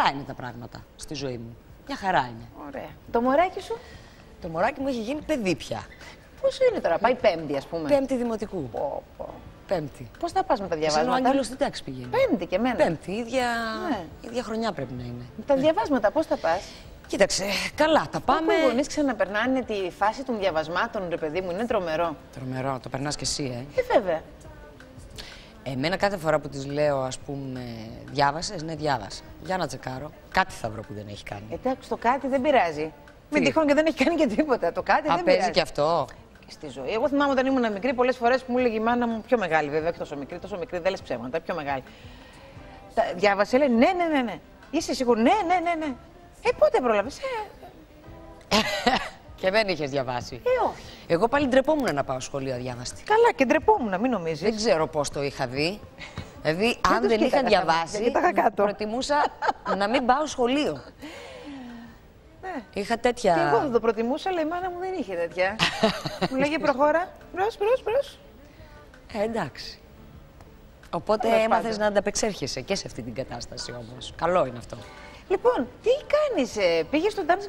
καλά είναι τα πράγματα στη ζωή μου. Μια χαρά είναι. Ωραία. Το μωράκι σου? Το μωράκι μου έχει γίνει παιδί πια. Πόσο είναι τώρα, πάει πέμπτη, ας πούμε? Πέμπτη δημοτικού. Πω. Πέμπτη. Πώς θα πας με τα Σαν ο διαβάσματα? Άγγελος στην τάξη πηγαίνει. Πέμπτη και εμένα. Πέμπτη, Ναι. ίδια χρονιά πρέπει να είναι. Τα διαβάσματα πώς θα πας? Κοίταξε, καλά, τα πάμε. Οι γονείς ξαναπερνάνε τη φάση των διαβασμάτων, ρε παιδί μου, είναι τρομερό. Τρομερό, το περνάς κι εσύ, Βέβαια. Εμένα κάθε φορά που της λέω, ας πούμε, διάβασες, ναι, διάβασα. Για να τσεκάρω, κάτι θα βρω που δεν έχει κάνει. Εντάξει, το κάτι δεν πειράζει. Μην τυχόν και δεν έχει κάνει και τίποτα. Το κάτι δεν παίζει πειράζει. και αυτό. Και στη ζωή. Εγώ θυμάμαι όταν ήμουν μικρή, πολλές φορές που μου έλεγε η μάνα μου, πιο μεγάλη βέβαια, όχι τόσο μικρή, δεν λες ψέματα, πιο μεγάλη. Διάβασε, λέει, ναι. Είσαι σίγουρο, ναι. Πότε πρόλαβες? Και δεν είχες διαβάσει. Όχι. Εγώ πάλι ντρεπόμουν να πάω σχολείο αδιάβαστη. Καλά, και ντρεπόμουν, μην νομίζεις. Δεν ξέρω πώς το είχα δει. Δηλαδή, αν τους δεν είχα κοίταγα διαβάσει, δεν κοίταγα κάτω. προτιμούσα να μην πάω σχολείο. Ναι. Είχα τέτοια. Και εγώ θα το προτιμούσα, αλλά η μάνα μου δεν είχε τέτοια. Μου λέγε προχώρα, μπρος. Εντάξει. Οπότε Τέλος έμαθες πάντων. να ανταπεξέρχεσαι και σε αυτή την κατάσταση όμως. Καλό είναι αυτό. Λοιπόν, τι κάνεις, πήγες στο Dance